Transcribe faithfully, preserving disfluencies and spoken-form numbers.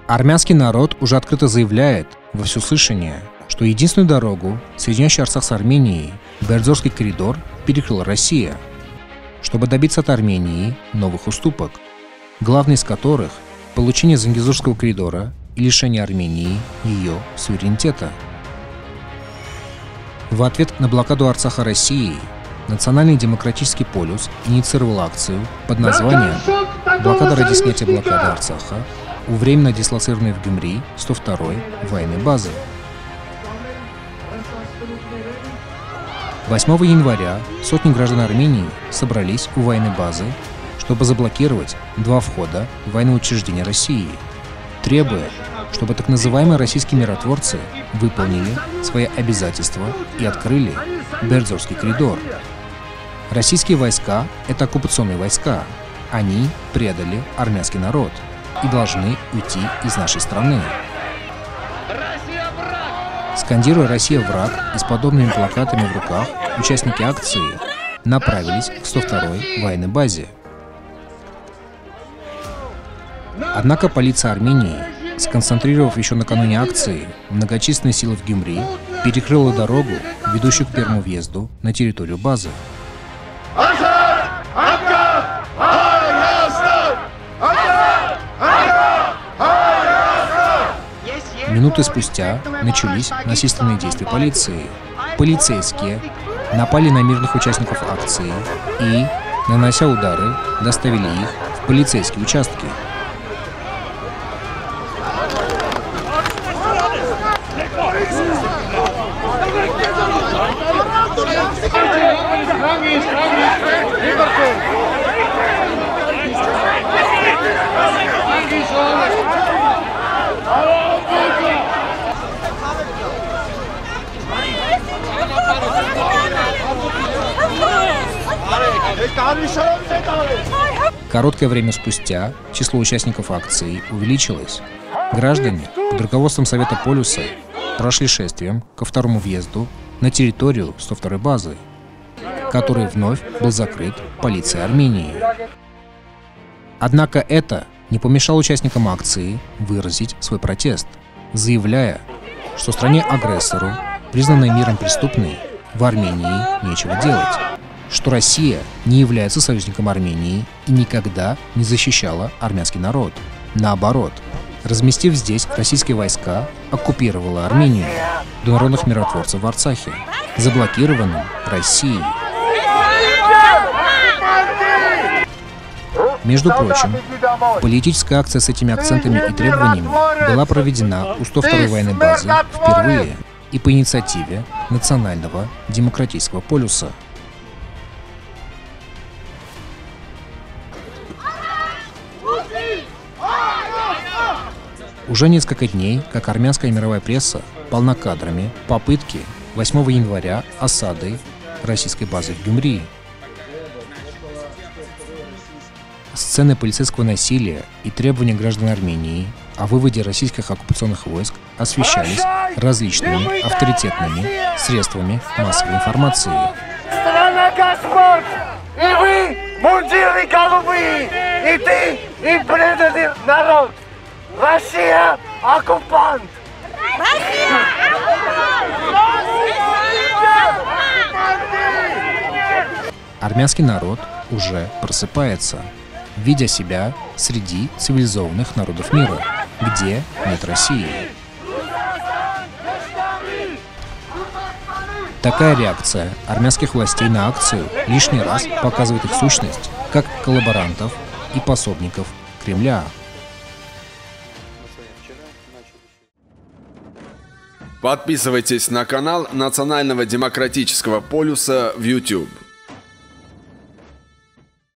Армянский народ уже открыто заявляет во всеуслышание, что единственную дорогу, соединяющую Арцах с Арменией, Бердзорский коридор, перекрыла Россия, чтобы добиться от Армении новых уступок, главный из которых – получение Зангезурского коридора и лишение Армении ее суверенитета. В ответ на блокаду Арцаха Россией Национальный демократический полюс инициировал акцию под названием «Блокада ради снятия блокады Арцаха» у временно дислоцированной в Гюмри сто второй военной базы. восьмого января сотни граждан Армении собрались у военной базы, чтобы заблокировать два входа в военные учреждения России, требуя, чтобы так называемые российские миротворцы выполнили свои обязательства и открыли Бердзорский коридор. Российские войска – это оккупационные войска. Они предали армянский народ и должны уйти из нашей страны. Скандируя «Россия враг» и с подобными плакатами в руках, участники акции направились к сто второй военной базе. Однако полиция Армении, сконцентрировав еще накануне акции многочисленные силы в Гюмри, перекрыла дорогу, ведущую к первому въезду на территорию базы. Минуты спустя начались насильственные действия полиции. Полицейские напали на мирных участников акции и, нанося удары, доставили их в полицейские участки. Короткое время спустя число участников акции увеличилось. Граждане под руководством Совета Полюса прошли шествием ко второму въезду на территорию сто второй базы, который вновь был закрыт полицией Армении. Однако это не помешало участникам акции выразить свой протест, заявляя, что стране-агрессору, признанной миром преступной, в Армении нечего делать, что Россия не является союзником Армении и никогда не защищала армянский народ. Наоборот, разместив здесь российские войска, оккупировала Армению до народных миротворцев в Арцахе, заблокированным Россией. Между прочим, политическая акция с этими акцентами и требованиями была проведена у сто второй военной базы впервые и по инициативе Национального демократического полюса. Уже несколько дней, как армянская мировая пресса полна кадрами попытки восьмого января осады российской базы в Гюмри. Сцены полицейского насилия и требования граждан Армении о выводе российских оккупационных войск освещались различными авторитетными средствами массовой информации. Страна Господь! И вы, мундиры голубые! И ты, им преданный народ! Россия – оккупант! Россия – Армянский народ уже просыпается, видя себя среди цивилизованных народов мира, где нет России. Такая реакция армянских властей на акцию лишний раз показывает их сущность как коллаборантов и пособников Кремля. Подписывайтесь на канал Национального демократического полюса в YouTube.